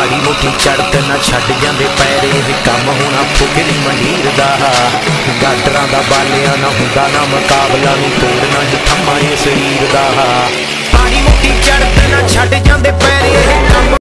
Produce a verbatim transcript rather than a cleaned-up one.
माड़ी मोटी चढ़त ना छड्ड जांदे पैर इह कम होना फुकरी मंडीर दा गाडरां दा बालिया ना हुंदा ना मुकाबला नी तोड़ना ही थम्मा इह शरीर दा माड़ी मोटी चढ़त ना छड्ड जांदे पैर इह कम